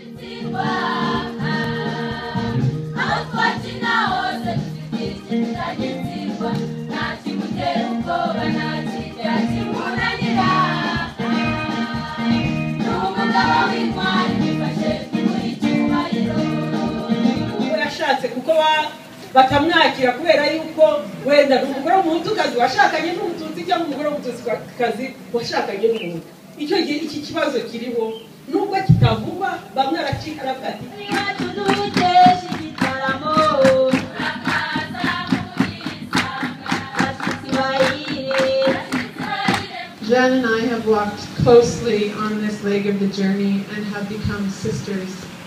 bakamwakira kubera yuko wenda umugore w'umutukazi washakanye n'umututsi cyangwa umugore w'umututsi washakanye n'umuntu. Icyo gihe iki kibazo kiriho nubwo kitavugwa bamwe aravuga ati Jeanne and I have walked closely on this leg of the journey and have become sisters.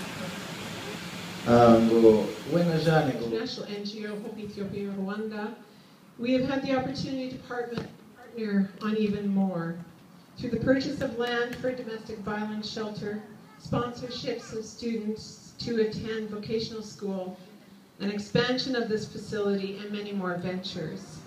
International NGO Hopethiopia, Rwanda, we have had the opportunity to partner on even more through the purchase of land for domestic violence shelter, sponsorships of students to attend vocational school, an expansion of this facility, and many more ventures.